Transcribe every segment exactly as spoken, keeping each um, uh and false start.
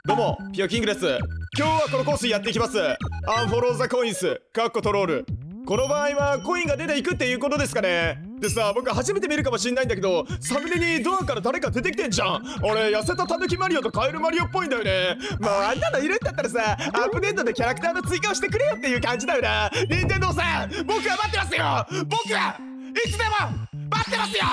どうもピヨキングです。今日はこのコースやっていきます。アンフォローザコインスかっこトロール。この場合はコインが出ていくっていうことですかね。でさ、僕初めて見るかもしんないんだけど、サムネにドアから誰か出てきてんじゃん。俺痩せたタヌキマリオとカエルマリオっぽいんだよね。まああんなのいるんだったらさ、アップデートでキャラクターの追加をしてくれよっていう感じだよな。任天堂さん、僕は待ってますよ。僕はいつでも待ってますよ。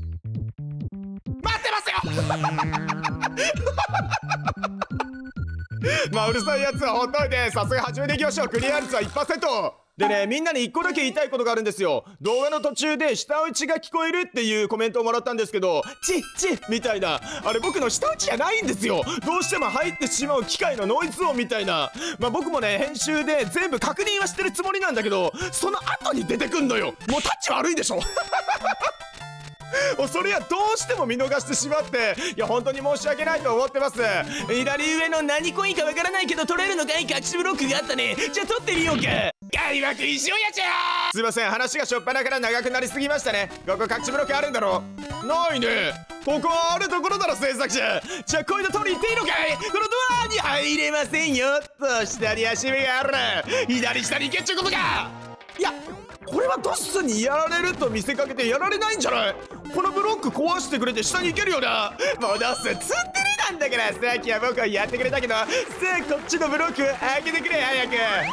待ってますよ。まあうるさいやつはほっといて、さすが始めていきましょう。クリア率は いちパーセント でね、みんなにいっこだけ言いたいことがあるんですよ。動画の途中で舌打ちが聞こえるっていうコメントをもらったんですけど、チッチッみたいな、あれ僕の舌打ちじゃないんですよ。どうしても入ってしまう機械のノイズ音みたいな。まあ僕もね、編集で全部確認はしてるつもりなんだけど、その後に出てくんのよ。もうタッチ悪いでしょ。それはどうしても見逃してしまって、いや本当に申し訳ないと思ってます。左上の何コインかわからないけど取れるのかい、隠しブロックがあったね。じゃあ取ってみようか。開幕一緒やじゃー。すいません、話がしょっぱなから長くなりすぎましたね。ここ隠しブロックあるんだろう。ないね。ここはあるところだろ制作者。じゃあこういうの取りに行っていいのかい。このドアに入れませんよっと。下に足目がある。左下に行けっちゅうことか。いやこれはドッスにやられると見せかけてやられないんじゃない。このブロック壊してくれて下に行けるよな。もうドッスツンデレなんだから。さっきは僕はやってくれたけど、さあこっちのブロック開けてくれ早く。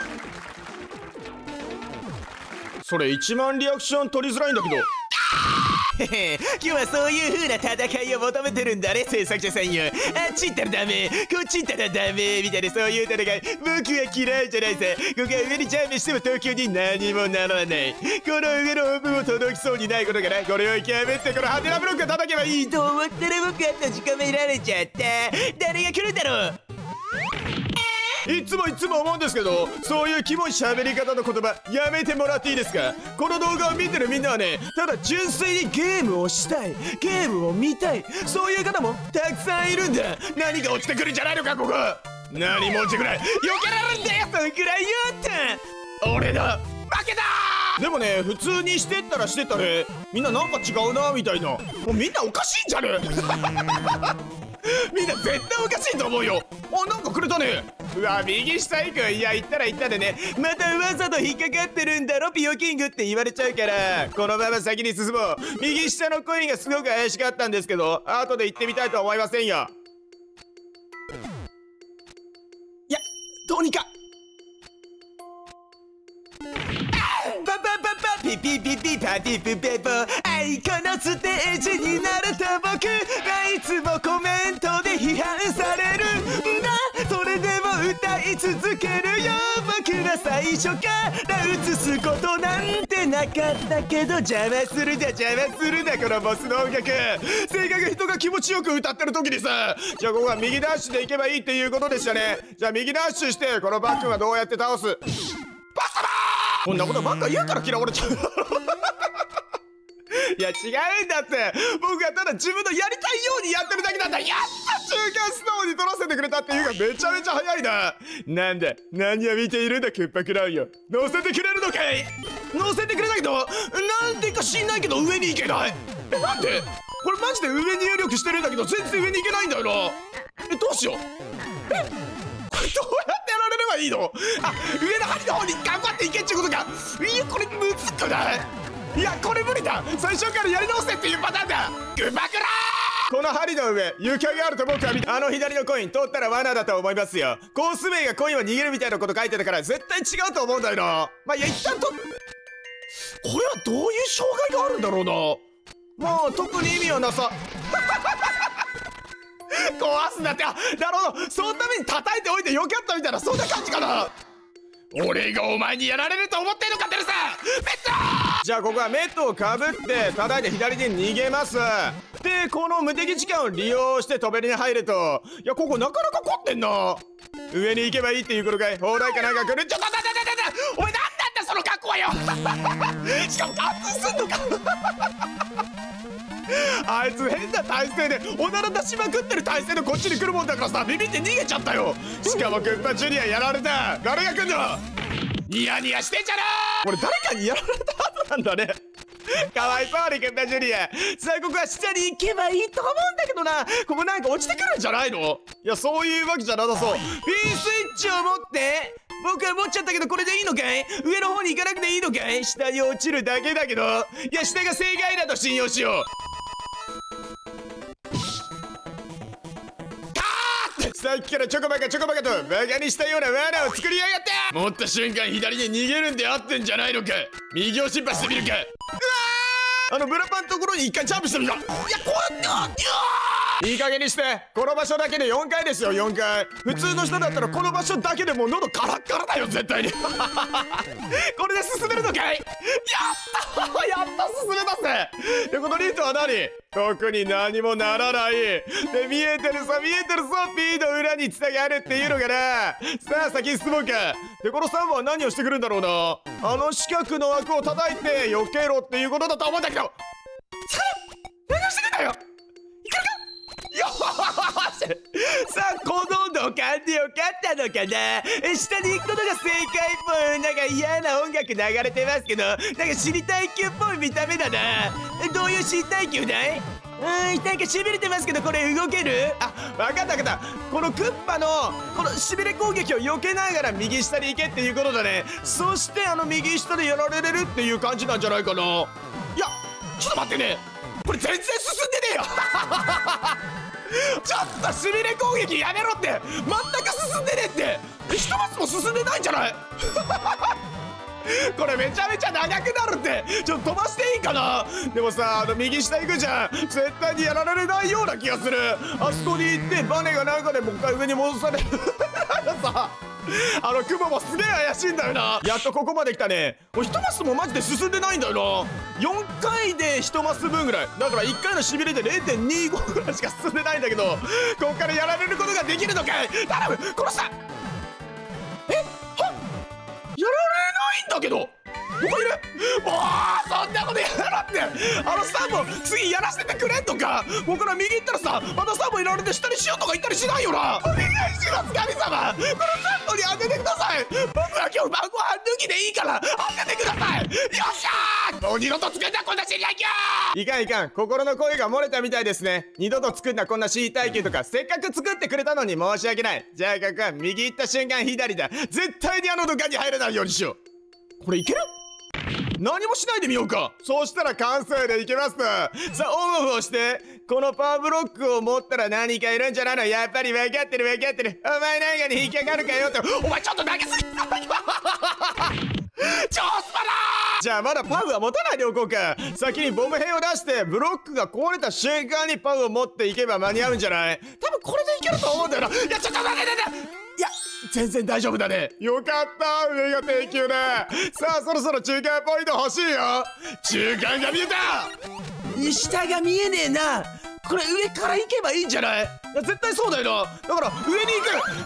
それいちまんリアクション取りづらいんだけど。今日はそういう風な戦いを求めてるんだね制作者さんよ。あっち行ったらダメ、こっち行ったらダメみたいな、そういう戦い僕は嫌いじゃないさ。ここは上にジャンプしても東京に何もならない。この上のオープンも届きそうにないことから、これを極めってこのハテナブロックを叩けばいいと思ったら僕は閉じ込められちゃった。誰が来るんだろう。いつもいつも思うんですけど、そういうキモい喋り方の言葉やめてもらっていいですか。この動画を見てるみんなはね、ただ純粋にゲームをしたい、ゲームを見たい、そういう方もたくさんいるんだ。何が落ちてくるんじゃないのかここ。何も落ちてくらい避けられるんだよ。そんくらい言って俺だ負けだ。でもね、普通にしてったらしてったね、みんななんか違うなみたいな。もうみんなおかしいんじゃね。みんな絶対おかしいと思うよ。あ、なんかくれたね。うわ、右下行く。いや、行ったら行ったでね、またわざと引っかかってるんだろピヨキングって言われちゃうから、このまま先に進もう。右下のコインがすごく怪しかったんですけど、後で行ってみたいと思いませんよ。いや、どうにか。パパパパピピピピパピピピポ。あいこのステージになると僕はいつもコメントで批判されるんだ。それでも歌い続けるよ。僕は最初から映すことなんてなかったけど、邪魔するだ邪魔するだこのボスの音楽。せっかく人が気持ちよく歌ってる時にさ、じゃあここは右ダッシュで行けばいいっていうことでしたね。じゃあ右ダッシュしてこのバックはどうやって倒す。バッサバー。こんなことばっか言うから嫌われちゃう。いや違うんだって。僕はただ自分のやりたいようにやってるだけなんだ。やった中間スノーに取らせてくれたっていうかめちゃめちゃ早いな。なんだ何を見ているんだクッパクラウンよ。乗せてくれるのかい。乗せてくれたけどなんでか知んないけど上に行けない。えなんでこれマジで上に入力してるんだけど全然上に行けないんだよな。えどうしよう。えどうやってやられればいいの。あ上の端の方に頑張っていけっちゅうことか。いやこれむずくない。いやこれ無理だ。最初からやり直せっていうパターンだ。グバクラー。この針の上床があると僕は見た。あの左のコイン通ったら罠だと思いますよ。コース名がコインを逃げるみたいなこと書いてたから絶対違うと思うんだよな。まあいや一旦とこれはどういう障害があるんだろうな。まあ特に意味はなさ。壊すんだって。あなるほど、そのために叩いておいてよかったみたいなそんな感じかな。俺がお前にやられると思ってんのかてるさメット。じゃあここはメットをかぶって叩いて左に逃げます。でこの無敵時間を利用して飛べりに入ると、いやここなかなか凝ってんな。上に行けばいいっていうことかい。砲台かなんか来る。ちょっと待って待って待って、お前なんだったその格好はよ。しかも貫通すんのか。あいつ変な体勢でおなら出しまくってる体勢でこっちに来るもんだからさ、ビビって逃げちゃったよ。しかもクッパジュニアやられた。誰が来んの。ニヤニヤしてんじゃなー。俺誰かにやられた後なんだね。 かわいそうにくんだジュリア。さあここは下に行けばいいと思うんだけどな。ここなんか落ちてくるんじゃないの？いやそういうわけじゃなさそう。 P スイッチを持って。僕は持っちゃったけどこれでいいのかい？上の方に行かなくていいのかい？下に落ちるだけだけど。いや下が正解だと信用しよう。さっきからちょこバカちょこバカとバカにしたような罠を作りやがって。持った瞬間左に逃げるんで合ってんじゃないのか。右を心配してみるか。うわー、あのブラパンのところに一回ジャンプしてみた。いやこうやっていい加減にして。この場所だけでよんかいですよ。よんかい。普通の人だったらこの場所だけでもう喉カラッカラだよ絶対に。これで進めるのかい？やったやった進めたぜ。でこのリートは何？特に何もならない。で見えてるさ見えてるさ P の裏にツタがあるっていうのかな。さあ先進もうか。でこのさんぼは何をしてくるんだろうな。あの四角の枠を叩いて避けろっていうことだと思うんだけど。さあ何をしてくんだよ。いけるか。よーし。さあこの土管でよかったのかな。下に行くことが正解っぽい。なんか嫌な音楽流れてますけど、なんか死に耐久っぽい見た目だな。どういう死に耐久だい？うーん、なんかしびれてますけどこれ動ける？あ、わかったわかった。このクッパのこのしびれ攻撃を避けながら右下に行けっていうことだね。そしてあの右下でやられれるっていう感じなんじゃないかな。いやちょっと待ってね、これ全然進んでねえよ。ちょっとしびれ攻撃やめろって。全く進んでねえって。一マスも進んでないんじゃない？これめちゃめちゃ長くなるって。ちょっと飛ばしていいかな。でもさあの右下行くじゃん。絶対にやられないような気がする。あそこに行ってバネがなんかでもう一回上に戻される。さあの雲もすげえ怪しいんだよな。やっとここまで来たね。もう一マスもマジで進んでないんだよな。よんかいでいちマス分ぐらいだからいっかいのしびれで れいてんにご ぐらいしか進んでないんだけど、ここからやられることができるのかい。頼む殺した。えはっやられないんだけど。どこいる？もうそんなことやらって。あのさんぼ次やらせてくれんのか。ここから右行ったらさまたさんぼいられて下にしようとか言ったりしないよな。お願いします神様、このさんぼに当ててください。僕は今日晩ご飯抜きでいいから当ててください。よっしゃー、もう二度と作んなこんな知り合いきゃー。いかんいかん、心の声が漏れたみたいですね。二度と作んなこんな C 耐久とかせっかく作ってくれたのに申し訳ない。じゃあここは右行った瞬間左だ。絶対にあの土管に入れないようにしよう。これいける？何もしないでみようか。そうしたら完成でいけます。さあオンオフをして、このパワーブロックを持ったら何かいるんじゃないの。やっぱり分かってる分かってる。お前なんかに引っかかるかよって。お前ちょっと投げすぎた。超スパだー。じゃあまだパウは持たないでおこうか。先にボム兵を出してブロックが壊れた瞬間にパウを持っていけば間に合うんじゃない？多分これでいけると思うんだよな。いやちょっと待って待って。いや全然大丈夫だね。よかった、上が低級だ。さあそろそろ中間ポイント欲しいよ。中間が見えた。下が見えねえな。これ上から行けばいいんじゃない？いや絶対そうだよな。だから上に行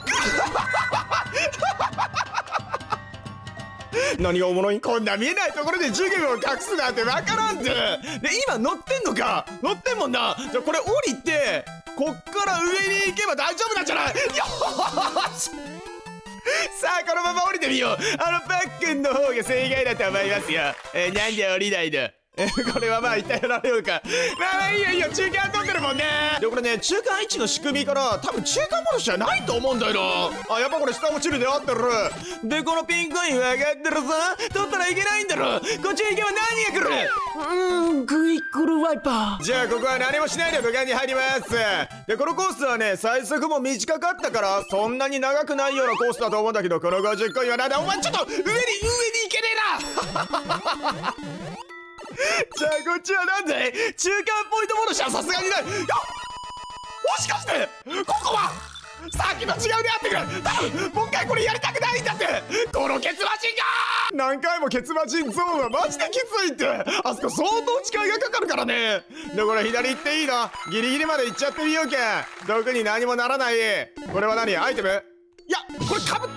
く。何がおもろい？こんな見えないところで授業を隠すなんてわからんて。で今乗ってんのか？乗ってんもんな。じゃあこれ降りてこっから上に行けば大丈夫なんじゃない？よーし。さあこのまま降りてみよう。あのパックンの方が正解だと思いますよ。えー、なんで降りないの？これはまあ一体やられようか。まあいいよいいよ、中間取ってるもんね。でこれね中間位置の仕組みから多分中間戻しじゃないと思うんだよな。あやっぱこれ下落ちるで合ってる。でこのピンコイン分かってるぞ。取ったらいけないんだろ。こっちに行けば何が来る？うーんクイックルワイパー。じゃあここは何もしないで土管に入ります。でこのコースはね最速も短かったからそんなに長くないようなコースだと思うんだけど、このごじゅっコインはなんだ。お前ちょっと上に上に行けねえな。じゃあこっちはなんで中間ポイント戻しはさすがにない。いやもしかしてここはさっきと違うであってくれ。多分もう一回これやりたくないんだって。このケツマシンが何回もケツマシンゾーンはマジできついって。あそこ相当力がかかるからね。でこれ左行っていいな。ギリギリまで行っちゃってみようか。特に何もならない。これは何アイテム？いやこれかぶ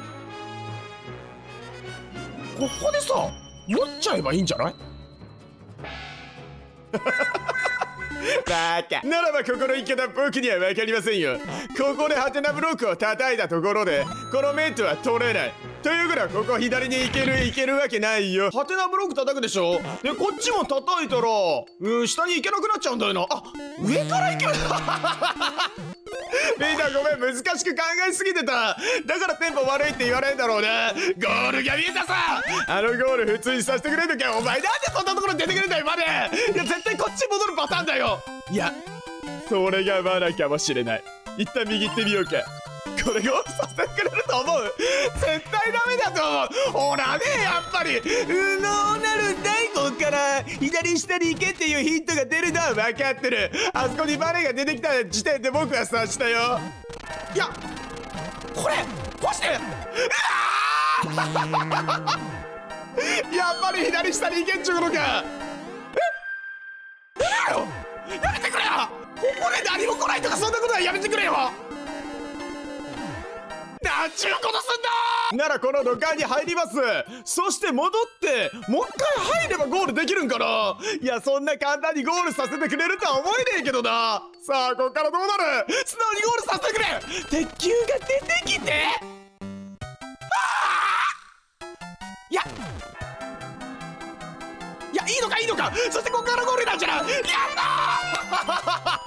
ここでさ持っちゃえばいいんじゃない？ バカ。ならばここの言い方僕には分かりませんよ。ここでハテナブロックを叩いたところでこのメントは取れないというぐらい、ここ左に行ける行けるわけないよ。ハテナブロック叩くでしょ。でこっちも叩いたらうん下に行けなくなっちゃうんだよな。あ、上から行けるみんなごめん、難しく考えすぎてた。だからテンポ悪いって言われるんだろうね。ゴールが見えたさ。あのゴール普通にさせてくれんのかよ。お前なんでそんなところ出てくるんだよマネ。いや絶対こっち戻るパターンだよ。いやそれが罠かもしれない。一旦右行ってみようか。これゴールさせてくれると思う？絶対ダメだと思う。ほらねやっぱりうのうなるんだい。こっから左下に行けっていうヒントが出るのは分かってる。あそこにバネが出てきた時点で僕は察したよ。いやこれ干してうわやっぱり左下に行けっちゅうのか。えやめろやめてくれよ。ここで何も来ないとかそんなことはやめてくれよ。なんちゅうことすんだ。ならこの土管に入ります。そして戻ってもう一回入ればゴールできるんかな。いやそんな簡単にゴールさせてくれるとは思えねえけどな。さあこっからどうなる。素直にゴールさせてくれ。鉄球が出てきていやいやいいのかいいのか。そしてこっからゴールなんじゃない。やった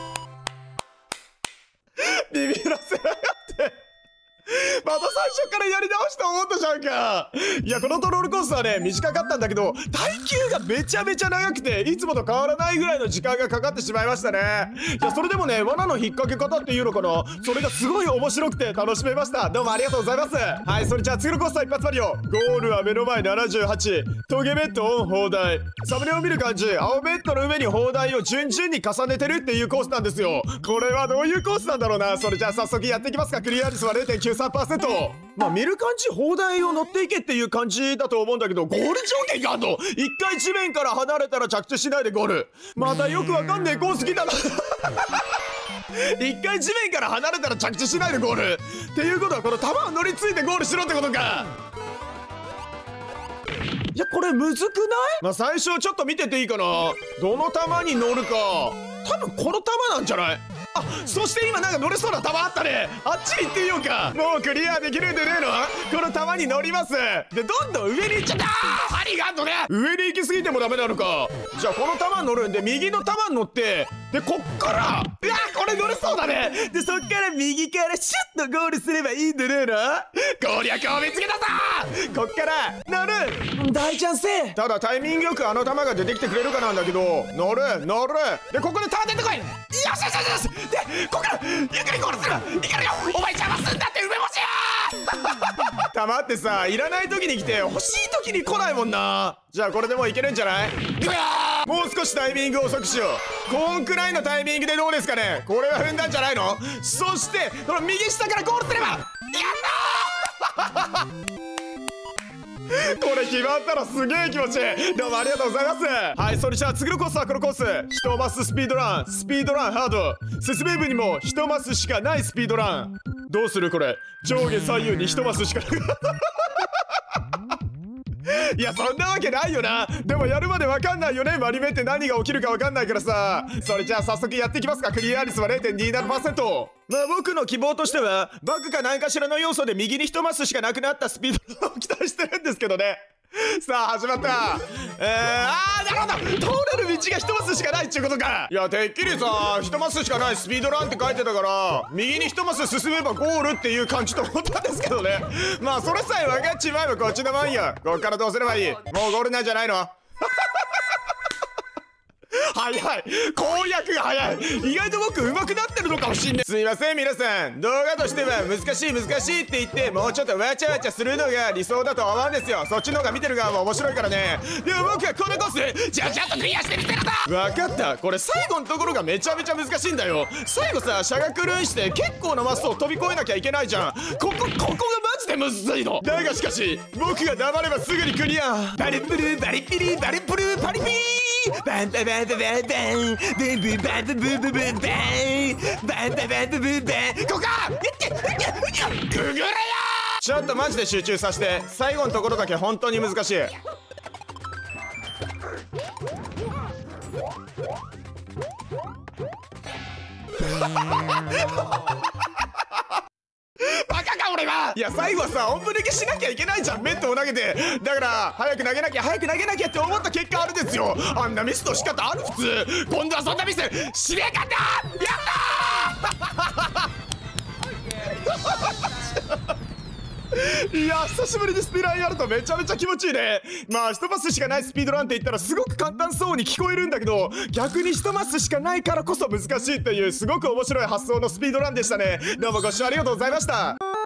ービビらせやがってまた最初からやり直しと思ったじゃんか。いやこのトロールコースはね短かったんだけど耐久がめちゃめちゃ長くていつもと変わらないぐらいの時間がかかってしまいましたね。いやそれでもね罠の引っ掛け方っていうのかな、それがすごい面白くて楽しめました。どうもありがとうございます。はいそれじゃあ次のコースは一発マリオ。ゴールは目の前ななじゅうはち、トゲベッドオン砲台。サムネを見る感じ青ベッドの上に砲台を順々に重ねてるっていうコースなんですよ。これはどういうコースなんだろうな。それじゃあ早速やっていきますか。クリア率は れいてんきゅうさんパーセント。まあ見る感じ砲台を乗っていけっていう感じだと思うんだけどゴール条件があんの。一回地面から離れたら着地しないでゴール。またよくわかんねえコース来たな一回地面から離れたら着地しないでゴールっていうことはこの球を乗り継いでゴールしろってことか。いやこれむずくない？まあ最初ちょっと見てていいかな。どの球に乗るか多分この球なんじゃない？あ、そして今なんか乗れそうな球あったね。あっちに行ってみようか。もうクリアできるんでねえの。この球に乗ります。でどんどん上に行っちゃった。針があんのね。上に行き過ぎてもダメなのか。じゃあこの球に乗るんで右の球に乗ってでこっからうわこれ乗れそうだね。でそっから右からシュッとゴールすればいいんでねえの。攻略を見つけたぞ。こっから乗る大チャンス。ただタイミングよくあの球が出てきてくれるかなんだけど乗る乗るでここでターン出てこい。よしよしよしよし。でここからゆっくりゴールする。いけるよ。お前邪魔すんだって梅干しやたまってさいらない時に来て欲しい時に来ないもんな。じゃあこれでもういけるんじゃない？もう少しタイミングを遅くしよう。こんくらいのタイミングでどうですかね。これは踏んだんじゃないの。そしてこの右下からゴールすればやったーこれ決まったらすげえ気持ちいい。どうもありがとうございます。はいそれじゃあ次のコースはこのコースいちマススピードランスピードランハード。説明文にもいちマスしかないスピードラン。どうするこれ上下左右にいちマスしかいやそんなわけないよな。でもやるまでわかんないよね。マリメって何が起きるかわかんないからさ。それじゃあ早速やっていきますか。クリア率は れいてんにじゅうななパーセント。まあ僕の希望としてはバグか何かしらの要素で右にいちマスしかなくなったスピードを期待してるんですけどね。さあ始まった。えー、あーなるほど通れる道がいちマスしかないっちゅうことか。いやてっきりさいちマスしかないスピードランって書いてたから右にいちマス進めばゴールっていう感じと思ったんですけどね。まあそれさえ分かっちまえばこっちのもんよ。こっからどうすればいい。もうゴールなんじゃないの早い攻略が早い。意外と僕上手くなってるのかもしんない。すいません皆さん。動画としては難しい難しいって言ってもうちょっとわちゃわちゃするのが理想だと思うんですよ。そっちの方が見てる側も面白いからね。でも僕はこのコースじゃあちゃんとクリアしてみせるぞ。分かった。これ最後のところがめちゃめちゃ難しいんだよ。最後さしゃがくるんして結構なマスを飛び越えなきゃいけないじゃん。ここここがマジでむずいの。だがしかし僕が黙ればすぐにクリア。バリプルバリピリバリプルパリピーバンババンババンバンブンブンバンブンブンブンバンバンバンブンブンバン。ここくぐれよ。ちょっとマジで集中させて。最後のところだけ本当に難しい。 バカか俺は。いや最後はさ音符抜けしなきゃいけないじゃん、メットを投げて。だから早く投げなきゃ早く投げなきゃって思った結果あるですよ。あんなミスの仕方ある普通。今度はそんなミスしねえかんだ。やったーいや久しぶりにスピードランやるとめちゃめちゃ気持ちいいね。まあ一マスしかないスピードランって言ったらすごく簡単そうに聞こえるんだけど、逆に一マスしかないからこそ難しいっていうすごく面白い発想のスピードランでしたね。どうもご視聴ありがとうございました。